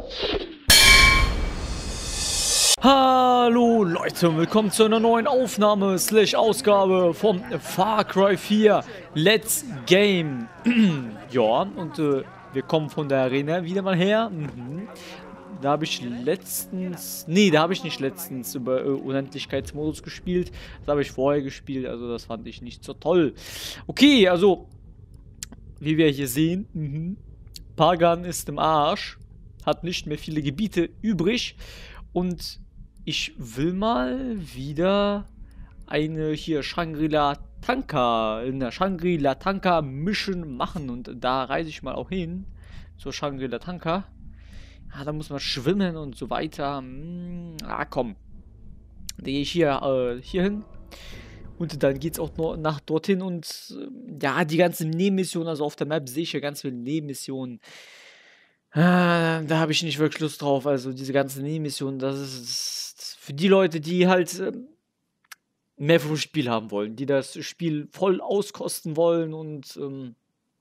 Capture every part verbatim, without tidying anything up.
Hallo Leute und willkommen zu einer neuen Aufnahme slash Ausgabe vom Far Cry vier Let's Game. Ja, und äh, wir kommen von der Arena wieder mal her. Mhm. Da habe ich letztens, nee, da habe ich nicht letztens über äh, Unendlichkeitsmodus gespielt. Das habe ich vorher gespielt, also das fand ich nicht so toll. Okay, also, wie wir hier sehen, mhm. Pagan ist im Arsch, hat nicht mehr viele Gebiete übrig und ich will mal wieder eine hier Shangri-La Tanka, in der Shangri-La Tanka Mission machen und da reise ich mal auch hin zur Shangri-La Tanka. Ah, da muss man schwimmen und so weiter. Hm, ah, komm. Da gehe ich hier, äh, hier hin. Und dann geht es auch noch nach dorthin und äh, ja, die ganzen Nebenmissionen, also auf der Map sehe ich ja ganz viele Nebenmissionen. Ah, da habe ich nicht wirklich Lust drauf. Also diese ganzen Nebenmissionen, das ist für die Leute, die halt äh, mehr vom Spiel haben wollen, die das Spiel voll auskosten wollen und ähm,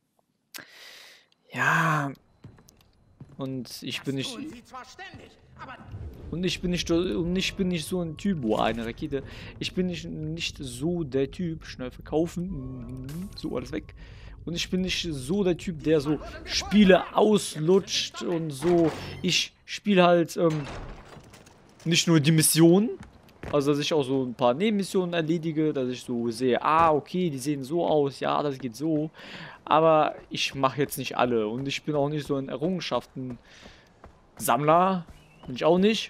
ja, und ich bin nicht und ich bin nicht und ich bin nicht so ein Typ, boah, eine Rakete. Ich bin nicht nicht so der Typ, schnell verkaufen, so alles weg. Und ich bin nicht so der Typ, der so Spiele auslutscht und so. Ich spiele halt ähm, nicht nur die Missionen, also dass ich auch so ein paar Nebenmissionen erledige, dass ich so sehe, ah, okay, die sehen so aus, ja, das geht so. Aber ich mache jetzt nicht alle und ich bin auch nicht so ein Errungenschaften-Sammler. Bin ich auch nicht.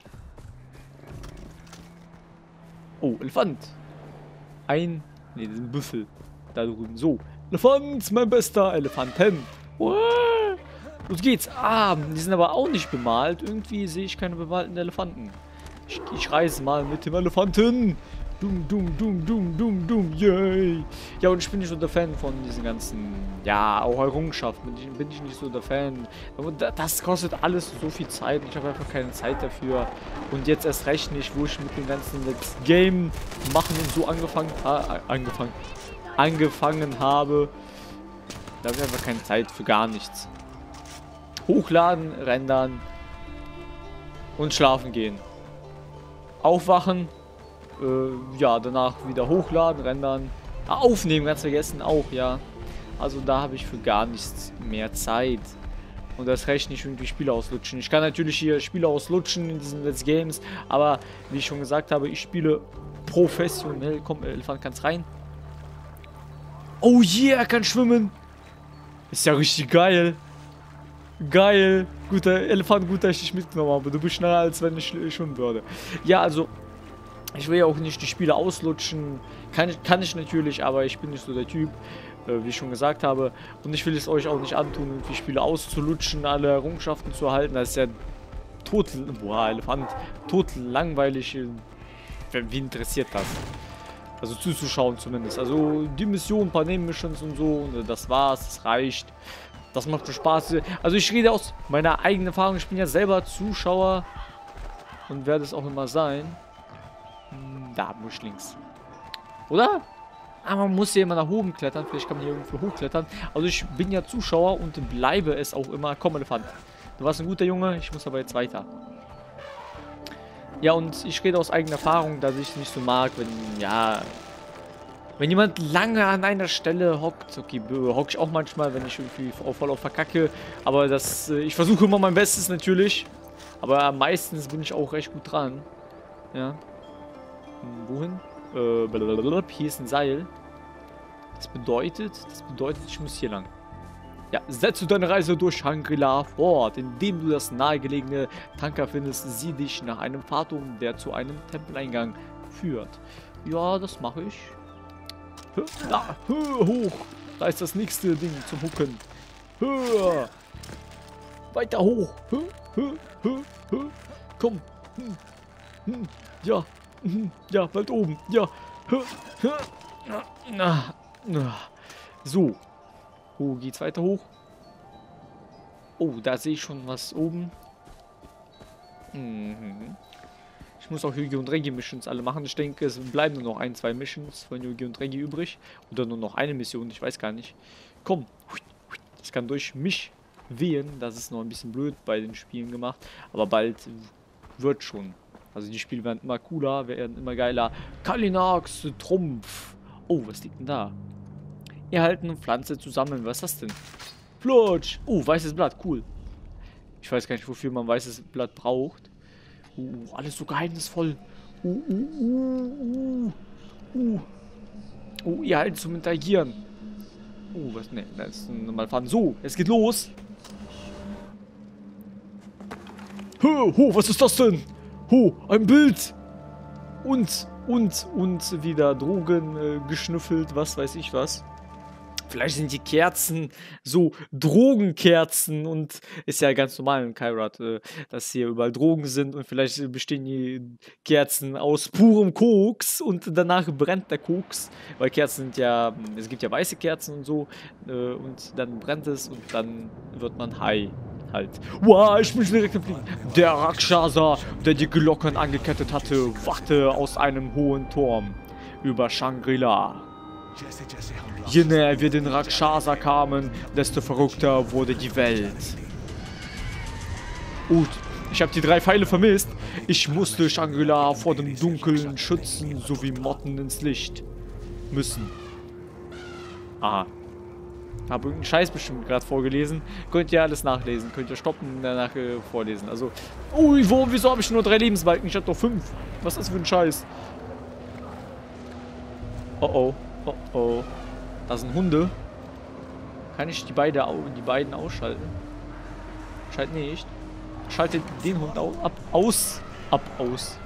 Oh, Elefant. Ein, nee, das ist ein Büffel. Da drüben, so. Elefant, mein bester Elefanten. Uah. Los geht's. Ah, die sind aber auch nicht bemalt. Irgendwie sehe ich keine bemalten Elefanten. Ich, ich reise mal mit dem Elefanten. Dum, dum, dum, dum, dum, dum, yay. Ja, und ich bin nicht so der Fan von diesen ganzen, ja, auch Errungenschaften. Bin ich, bin ich nicht so der Fan. Das kostet alles so viel Zeit. Ich habe einfach keine Zeit dafür. Und jetzt erst recht nicht, wo ich mit dem ganzen Let's Game machen und so angefangen habe. Angefangen. angefangen habe, da habe ich einfach keine Zeit für gar nichts. Hochladen, rendern und schlafen gehen. Aufwachen, äh, ja, danach wieder hochladen, rendern, ah, aufnehmen, ganz vergessen auch, ja. Also da habe ich für gar nichts mehr Zeit. Und das recht nicht irgendwie Spiele auslutschen. Ich kann natürlich hier Spiele auslutschen in diesen Let's Games, aber wie ich schon gesagt habe, ich spiele professionell. Komm, Elefant, kannst rein. Oh yeah, er kann schwimmen. Ist ja richtig geil. Geil. Guter Elefant, gut, dass ich dich mitgenommen habe. Du bist schneller, als wenn ich schwimmen würde. Ja, also, ich will ja auch nicht die Spiele auslutschen. Kann ich, kann ich natürlich, aber ich bin nicht so der Typ, äh, wie ich schon gesagt habe. Und ich will es euch auch nicht antun, irgendwie Spiele auszulutschen, alle Errungenschaften zu erhalten. Das ist ja tot, boah, Elefant, tot langweilig. Wie interessiert das? Also zuzuschauen zumindest. Also die Mission, ein paar Nebenmissions und so. Und das war's. Das reicht. Das macht Spaß. Also ich rede aus meiner eigenen Erfahrung. Ich bin ja selber Zuschauer. Und werde es auch immer sein. Da, muss ich links. Oder? Aber man muss ja immer nach oben klettern. Vielleicht kann man hier irgendwo hochklettern. Also ich bin ja Zuschauer und bleibe es auch immer. Komm, Elefant. Du warst ein guter Junge. Ich muss aber jetzt weiter. Ja, und ich rede aus eigener Erfahrung, dass ich es nicht so mag, wenn, ja, wenn jemand lange an einer Stelle hockt. Okay, hocke ich auch manchmal, wenn ich irgendwie voll auf verkacke. Aber das, ich versuche immer mein Bestes natürlich. Aber meistens bin ich auch recht gut dran. Ja. Wohin? Äh, blablabla. Hier ist ein Seil. Das bedeutet, das bedeutet, ich muss hier lang. Ja, setze deine Reise durch Shangri-La fort. Indem du das nahegelegene Tanka findest, sieh dich nach einem Pfad um, der zu einem Tempeleingang führt. Ja, das mache ich. Da, hoch. Da ist das nächste Ding zum Hucken. Höher. Weiter hoch. Komm. Ja. Ja, bald oben. Ja. So. Oh, geht's weiter hoch? Oh, da sehe ich schon was oben. Mhm. Ich muss auch Yu-Gi-Oh! Und Regi-Missions alle machen. Ich denke, es bleiben nur noch ein, zwei Missions von Yu-Gi-Oh! Und Regi übrig. Oder nur noch eine Mission, ich weiß gar nicht. Komm. Das kann durch mich wehen. Das ist noch ein bisschen blöd bei den Spielen gemacht. Aber bald wird schon. Also die Spiele werden immer cooler, werden immer geiler. Kalinax, Trumpf. Oh, was liegt denn da? Erhalten und Pflanze zu sammeln. Was ist das denn? Flutsch. Oh, weißes Blatt. Cool. Ich weiß gar nicht, wofür man weißes Blatt braucht. Uh, alles so geheimnisvoll. Uh, uh, uh, uh. Uh. Oh, erhalten zum Interagieren. Oh, was? Ne, das ist normal fahren. So, es geht los. Ho, ho, was ist das denn? Ho, ein Bild. Und, und, und wieder Drogen äh, geschnüffelt, was weiß ich was. Vielleicht sind die Kerzen so Drogenkerzen und ist ja ganz normal in Kyrat, äh, dass hier überall Drogen sind und vielleicht bestehen die Kerzen aus purem Koks und danach brennt der Koks, weil Kerzen sind ja, es gibt ja weiße Kerzen und so äh, und dann brennt es und dann wird man high. Halt. Wow, ich bin direkt am Fliegen. Der Rakshasa, der die Glocken angekettet hatte, wachte aus einem hohen Turm über Shangri-La. Je näher wir den Rakshasa kamen, desto verrückter wurde die Welt. Gut, ich habe die drei Pfeile vermisst. Ich musste Shangri-La vor dem Dunkeln schützen, sowie Motten ins Licht müssen. Aha. Habe irgendeinen Scheiß bestimmt gerade vorgelesen. Könnt ihr alles nachlesen. Könnt ihr stoppen und danach äh, vorlesen. Also, ui, wo, wieso habe ich nur drei Lebensbalken? Ich habe doch fünf. Was ist das für ein Scheiß? Oh oh. Oh oh. Da sind Hunde. Kann ich die, beide, die beiden ausschalten? Scheint nicht. Schaltet den Hund au, ab, aus. Ab, aus.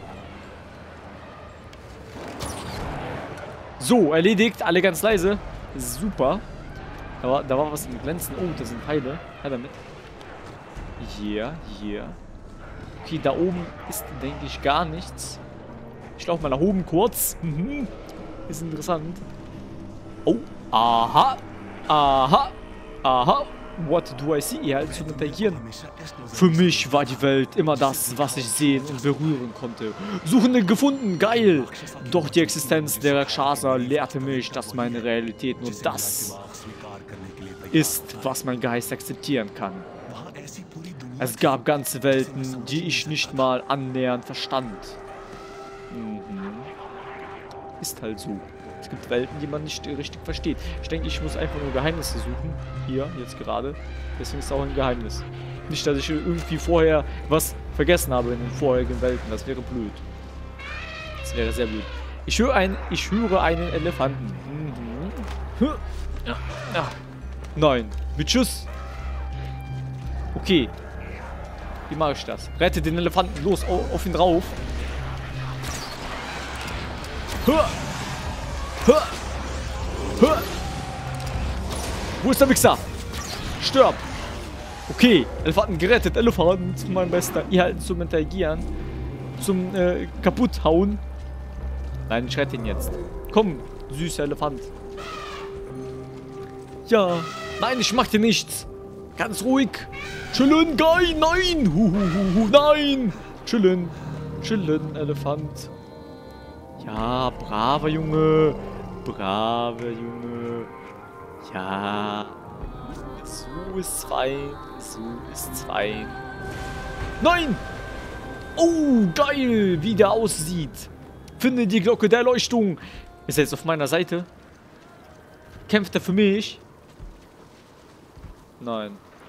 So, erledigt. Alle ganz leise. Super. Da war, da war was im Glänzen. Oh, das sind Pfeile. Ja, damit. Hier, hier. Okay, da oben ist, denke ich, gar nichts. Ich laufe mal nach oben kurz. Mhm. Ist interessant. Oh, aha. Aha. Aha. What do I see? Ihr halt zu interagieren. Für mich war die Welt immer das, was ich sehen und berühren konnte. Suchende gefunden, geil. Doch die Existenz der Rakshasa lehrte mich, dass meine Realität nur das ist, was mein Geist akzeptieren kann. Es gab ganze Welten, die ich nicht mal annähernd verstand. Mhm. Ist halt so. Es gibt Welten, die man nicht richtig versteht. Ich denke, ich muss einfach nur Geheimnisse suchen. Hier, jetzt gerade. Deswegen ist es auch ein Geheimnis. Nicht, dass ich irgendwie vorher was vergessen habe in den vorherigen Welten. Das wäre blöd. Das wäre sehr blöd. Ich höre, ein, ich höre einen Elefanten. Mhm. Ja. Ja. Nein. Mit Schuss. Okay. Wie mache ich das? Rette den Elefanten. Los, auf ihn drauf. Hör. Hör. Hör. Wo ist der Wichser? Stirb. Okay. Elefanten gerettet. Elefant, mein Bester. Ihr halten zum Interagieren. Zum äh, Kaputthauen. Nein, ich rette ihn jetzt. Komm, süßer Elefant. Ja. Nein, ich mach dir nichts. Ganz ruhig. Chillen, geil. Nein. Huhuhuhu. Nein. Chillen. Chillen, Elefant. Ja, braver Junge. Braver Junge. Ja. So ist fein. So ist fein. Nein. Oh, geil. Wie der aussieht. Finde die Glocke der Erleuchtung. Ist er jetzt auf meiner Seite? Kämpft er für mich? Nein.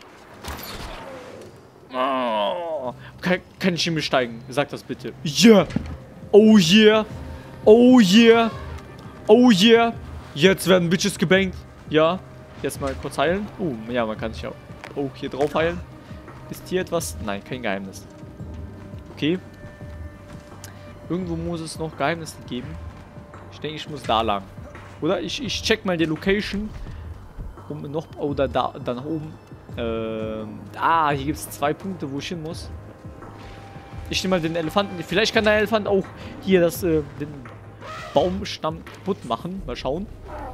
Oh. Kann, kann ich ihn besteigen? Sag das bitte. Yeah. Oh yeah. Oh yeah. Oh yeah. Jetzt werden Bitches gebankt. Ja. Jetzt mal kurz heilen. Oh, ja, man kann sich auch oh, hier drauf heilen. Ist hier etwas? Nein, kein Geheimnis. Okay. Irgendwo muss es noch Geheimnisse geben. Ich denke, ich muss da lang. Oder? Ich, ich check mal die Location. Um noch. Oder da, da nach oben. Ähm. Ah, hier gibt es zwei Punkte, wo ich hin muss. Ich nehme mal den Elefanten. Vielleicht kann der Elefant auch hier das, äh, den Baumstamm kaputt machen. Mal schauen.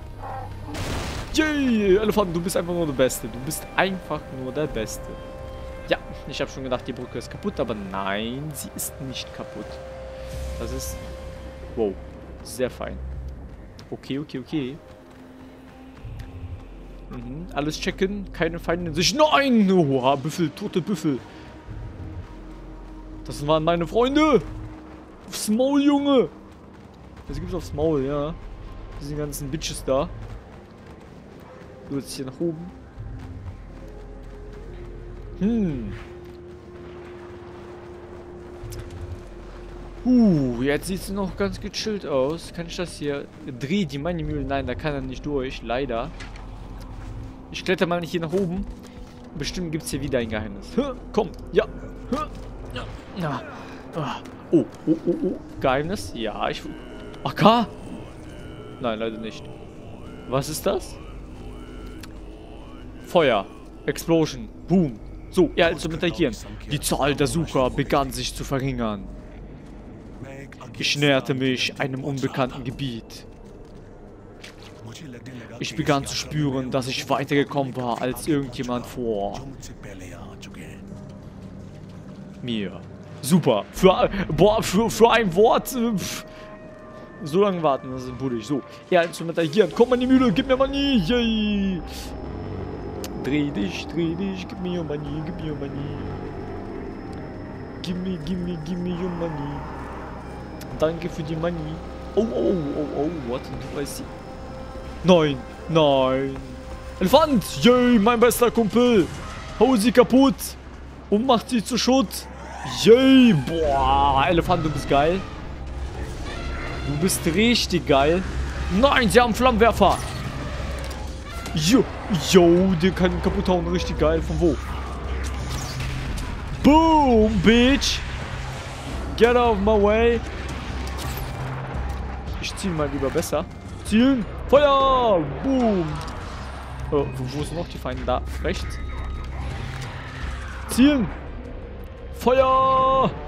Yay, Elefant, du bist einfach nur der Beste. Du bist einfach nur der Beste. Ja, ich habe schon gedacht, die Brücke ist kaputt, aber nein, sie ist nicht kaputt. Das ist... Wow, sehr fein. Okay, okay, okay. Mhm. Alles checken. Keine Feinde in sich. Nein! Oha, Büffel. Tote Büffel. Das waren meine Freunde. Aufs Maul, Junge. Das gibt's aufs Maul, ja. Diese ganzen Bitches da. So, jetzt hier nach oben. Hm. Uh, jetzt sieht es noch ganz gechillt aus. Kann ich das hier... Dreh die Money-Mühle. Nein, da kann er nicht durch. Leider. Ich kletter mal nicht hier nach oben. Bestimmt gibt es hier wieder ein Geheimnis. Hä? Komm. Ja. Hä? Ja. Ja. Ah. Oh, oh, oh, oh. Geheimnis? Ja, ich... A K? Nein, leider nicht. Was ist das? Feuer. Explosion. Boom. So, er zu interagieren. Die Zahl der Sucher begann sich zu verringern. Ich näherte mich einem unbekannten Gebiet. Ich begann zu spüren, dass ich weitergekommen war als irgendjemand vor mir. Super. Für, boah, für, für ein Wort. Äh, so lange warten, das ist bullig. So, er zu interagieren. Komm mal in die Mühle, gib mir Money. Yay. Dreh dich, dreh dich, gib mir your money, gib mir your money. Gimme, gimme, gimme your money. Danke für die Money. Oh, oh, oh, oh, what do I see? Nein, nein. Elefant, yay, mein bester Kumpel. Hau sie kaputt und macht sie zu Schutt. Yay, boah, Elefant, du bist geil. Du bist richtig geil. Nein, sie haben Flammenwerfer. Jo, yo, der kann ihn kaputt hauen. Richtig geil. Von wo? Boom, bitch. Get out of my way. Ich ziele mal lieber besser. Zielen. Feuer. Boom. Oh, wo, wo sind noch die Feinde? Da. Rechts. Zielen. Feuer.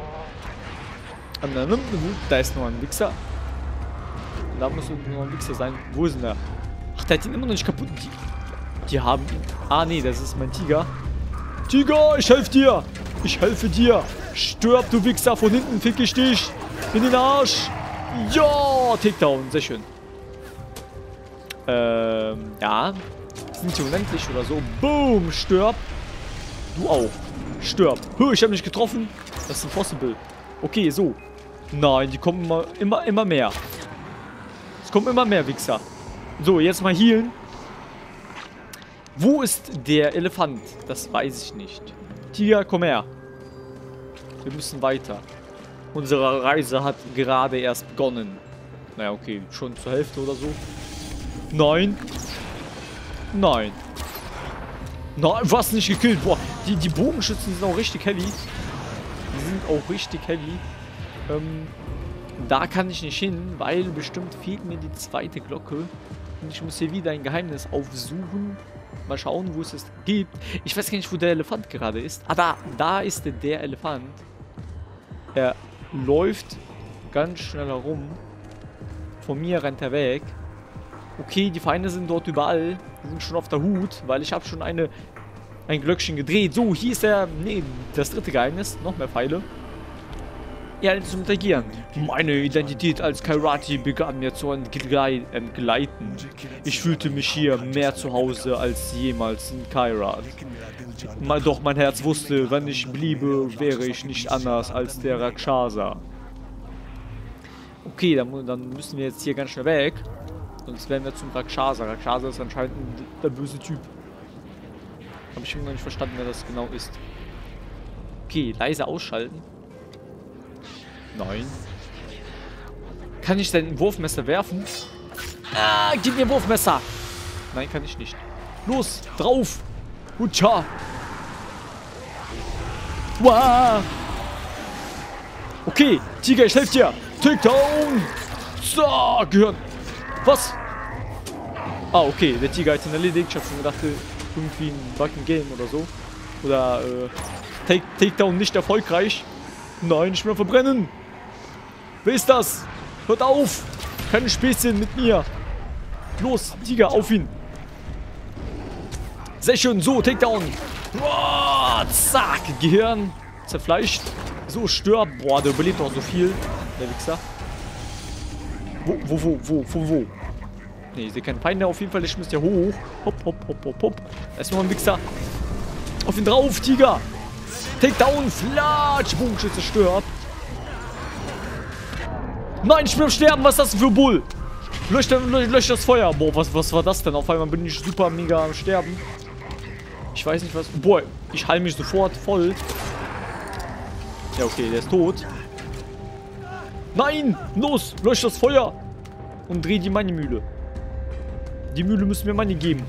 Da ist noch ein Wichser. Da muss noch ein Wichser sein. Wo ist denn der? Ach, der hat ihn immer noch nicht kaputt. Die, die haben ihn. Ah, nee, das ist mein Tiger. Tiger, ich helfe dir. Ich helfe dir. Stirb, du Wichser. Von hinten fick ich dich. In den Arsch. Ja, Takedown. Sehr schön. Ähm, ja. Sind die unendlich oder so? Boom, stirb. Du auch. Stirb. Hö, ich habe mich getroffen. Das ist impossible. Okay, so. Nein, die kommen immer, immer, immer mehr. Es kommen immer mehr Wichser. So, jetzt mal healen. Wo ist der Elefant? Das weiß ich nicht. Tiger, komm her. Wir müssen weiter. Unsere Reise hat gerade erst begonnen. Naja, okay, schon zur Hälfte oder so. Nein. Nein. Nein, was nicht gekillt? Boah, die, die Bogenschützen sind auch richtig heavy. Die sind auch richtig heavy. Ähm, da kann ich nicht hin, weil bestimmt fehlt mir die zweite Glocke. Und ich muss hier wieder ein Geheimnis aufsuchen. Mal schauen, wo es es gibt. Ich weiß gar nicht, wo der Elefant gerade ist. Ah, da. Da ist der Elefant. Er läuft ganz schnell herum. Von mir rennt er weg. Okay, die Feinde sind dort überall. Die sind schon auf der Hut, weil ich habe schon eine ein Glöckchen gedreht. So, hier ist der... Nee, das dritte Geheimnis. Noch mehr Pfeile. Ja, zu interagieren. Meine Identität als Kairati begann mir zu entgleiten. Ich fühlte mich hier mehr zu Hause als jemals in Kairat. Doch mein Herz wusste, wenn ich bliebe, wäre ich nicht anders als der Rakshasa. Okay, dann, dann müssen wir jetzt hier ganz schnell weg. Sonst werden wir zum Rakshasa. Rakshasa ist anscheinend der böse Typ. Habe ich immer noch nicht verstanden, wer das genau ist. Okay, leise ausschalten. Nein. Kann ich denn ein Wurfmesser werfen? Ah, gib mir ein Wurfmesser! Nein, kann ich nicht. Los, drauf! Hutscha! Wow! Okay, Tiger, ich helfe dir! Takedown! So, Gehirn! Was? Ah, okay, der Tiger hat ihn erledigt. Ich hab schon gedacht, irgendwie ein Bug im Game oder so. Oder, äh, Take Takedown nicht erfolgreich. Nein, nicht mehr verbrennen! Wer ist das? Hört auf! Keine Späßchen mit mir! Los, Tiger, auf ihn! Sehr schön, so, Takedown! Oh, zack, Gehirn zerfleischt. So, stirb. Boah, der überlebt auch so viel, der Wichser. Wo, wo, wo, wo, wo, wo? Ne, ich sehe keine Feinde. Auf jeden Fall, ich muss ja hoch. Hopp, hopp, hopp, hopp, hopp. Da ist noch ein Wichser. Auf ihn drauf, Tiger. Takedown, Flatsch. Bogenschütze zerstört. Nein, ich bin am Sterben. Was ist das denn für ein Bull? Löscht, löscht das Feuer. Boah, was, was war das denn? Auf einmal bin ich super mega am Sterben. Ich weiß nicht was. Boah, ich heile mich sofort voll. Ja, okay, der ist tot. Nein! Los! Löscht das Feuer! Und dreh die Money-Mühle. Die Mühle müssen mir Money geben.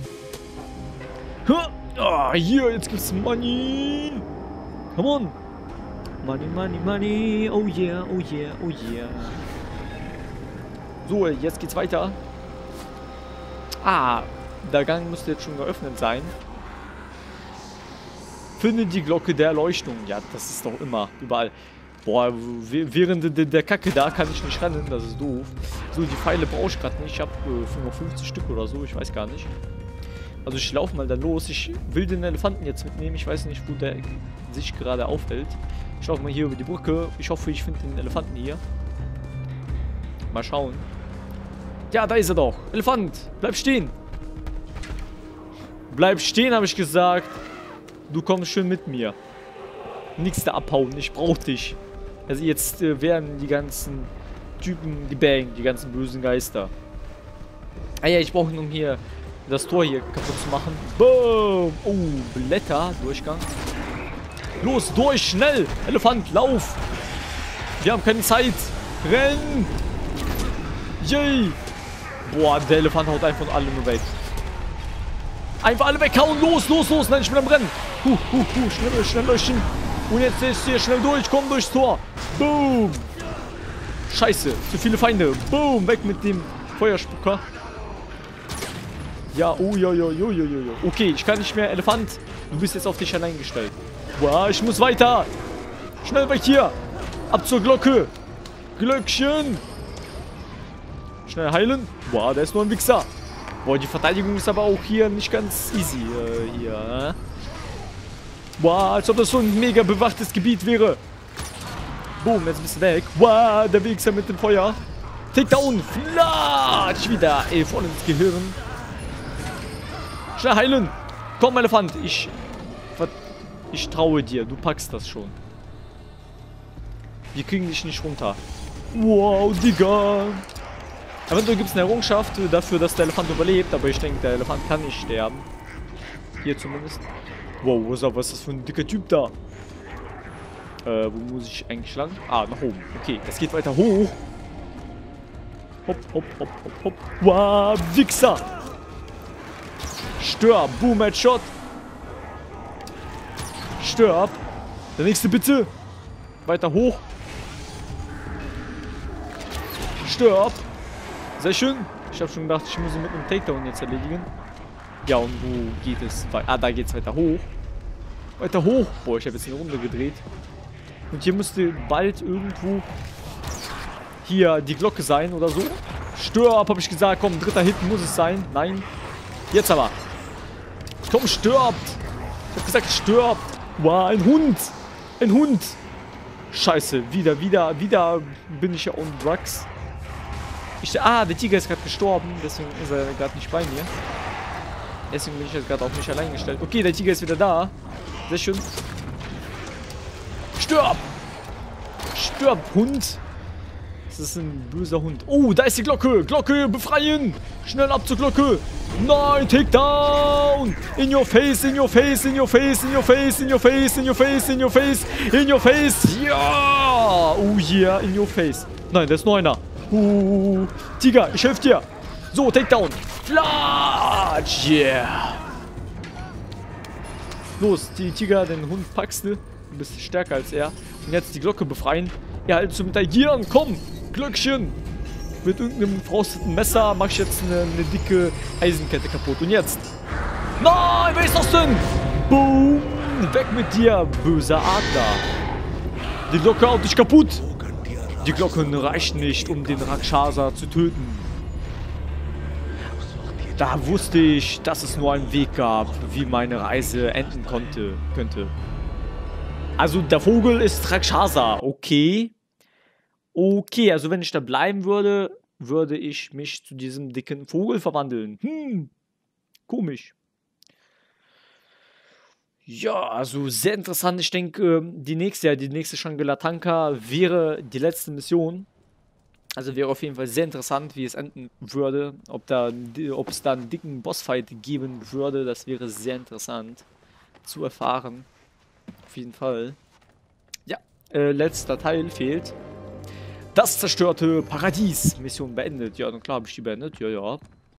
Ah, hier, jetzt gibt's Money! Come on! Money, money, money! Oh yeah, oh yeah, oh yeah. So, jetzt geht's weiter. Ah, der Gang müsste jetzt schon geöffnet sein. Finde die Glocke der Erleuchtung. Ja, das ist doch immer überall. Boah, während der Kacke da kann ich nicht rennen. Das ist doof. So, die Pfeile brauche ich gerade nicht. Ich habe äh, fünfundfünfzig Stück oder so. Ich weiß gar nicht. Also ich laufe mal dann los. Ich will den Elefanten jetzt mitnehmen. Ich weiß nicht, wo der sich gerade aufhält. Ich laufe mal hier über die Brücke. Ich hoffe, ich finde den Elefanten hier. Mal schauen. Ja, da ist er doch. Elefant, bleib stehen. Bleib stehen, habe ich gesagt. Du kommst schön mit mir. Nichts da abhauen, ich brauch dich. Also jetzt äh, werden die ganzen Typen gebangt, die ganzen bösen Geister. Ah ja, ich brauche nun hier das Tor hier kaputt zu machen. Boom! Oh, Blätter, Durchgang. Los, durch, schnell! Elefant, lauf! Wir haben keine Zeit. Renn! Yay! Boah, der Elefant haut einfach alle nur weg. Einfach alle weghauen. Los, los, los. Nein, ich bin am Rennen. Huh, huh, huh. Schnell, schnell löschen. Und jetzt ist hier schnell durch. Komm durchs Tor. Boom. Scheiße. Zu viele Feinde. Boom. Weg mit dem Feuerspucker. Ja, oh, jo, jo, jo, jo, jo. Okay, ich kann nicht mehr. Elefant, du bist jetzt auf dich allein gestellt. Boah, ich muss weiter. Schnell weg hier. Ab zur Glocke. Glöckchen. Schnell heilen. Boah, da ist nur ein Wichser. Boah, die Verteidigung ist aber auch hier nicht ganz easy. Äh, hier. Boah, als ob das so ein mega bewachtes Gebiet wäre. Boom, jetzt bist du weg. Boah, der Wichser mit dem Feuer. Takedown. Flatsch wieder. Ey, voll ins Gehirn. Schnell heilen. Komm, Elefant. Ich, ich traue dir. Du packst das schon. Wir kriegen dich nicht runter. Wow, Digga. Eventuell gibt es eine Errungenschaft dafür, dass der Elefant überlebt, aber ich denke, der Elefant kann nicht sterben. Hier zumindest. Wow, was ist das für ein dicker Typ da? Äh, wo muss ich eigentlich lang? Ah, nach oben. Okay, es geht weiter hoch. Hopp, hopp, hopp, hopp, hopp. Wow, Wichser! Stirb! Boom, Headshot! Stirb! Der nächste bitte! Weiter hoch! Stirb! Sehr schön. Ich habe schon gedacht, ich muss ihn mit einem Takedown jetzt erledigen. Ja, und wo geht es weiter? Ah, da geht es weiter hoch. Weiter hoch. Boah, ich habe jetzt eine Runde gedreht. Und hier müsste bald irgendwo hier die Glocke sein oder so. Stirb, habe ich gesagt. Komm, dritter Hit muss es sein. Nein. Jetzt aber. Komm, stirbt. Ich habe gesagt, stirbt. Wow, ein Hund. Ein Hund. Scheiße. Wieder, wieder, wieder bin ich ja on drugs. Ich, ah, der Tiger ist gerade gestorben, deswegen ist er gerade nicht bei mir. Deswegen bin ich jetzt gerade auf mich allein gestellt. Okay, der Tiger ist wieder da. Sehr schön. Stirb! Stirb, Hund! Das ist ein böser Hund. Oh, da ist die Glocke! Glocke, befreien! Schnell ab zur Glocke! Nein, Takedown! In your face, in your face, in your face, in your face, in your face, in your face, in your face, in your face! Ja! Oh yeah, in your face. Nein, da ist noch einer. Uh, Tiger, ich helfe dir. So, Takedown. Flatsch, yeah. Los, die Tiger, den Hund packst du. Du bist stärker als er. Und jetzt die Glocke befreien. Ja, halt zu interagieren. Komm, Glöckchen. Mit irgendeinem verrosteten Messer mache ich jetzt eine, eine dicke Eisenkette kaputt. Und jetzt. Nein, wer ist das denn? Boom. Weg mit dir, böser Adler. Die Glocke haut dich kaputt. Die Glocken reichen nicht, um den Rakshasa zu töten. Da wusste ich, dass es nur einen Weg gab, wie meine Reise enden konnte, könnte. Also der Vogel ist Rakshasa, okay. Okay, also wenn ich da bleiben würde, würde ich mich zu diesem dicken Vogel verwandeln. Hm, komisch. Ja, also sehr interessant. Ich denke, die nächste, ja, die nächste Shangri-La Tanka wäre die letzte Mission. Also wäre auf jeden Fall sehr interessant, wie es enden würde. Ob, da, ob es da einen dicken Bossfight geben würde, das wäre sehr interessant zu erfahren. Auf jeden Fall. Ja, äh, letzter Teil fehlt. Das zerstörte Paradies. Mission beendet. Ja, dann klar habe ich die beendet. Ja, ja.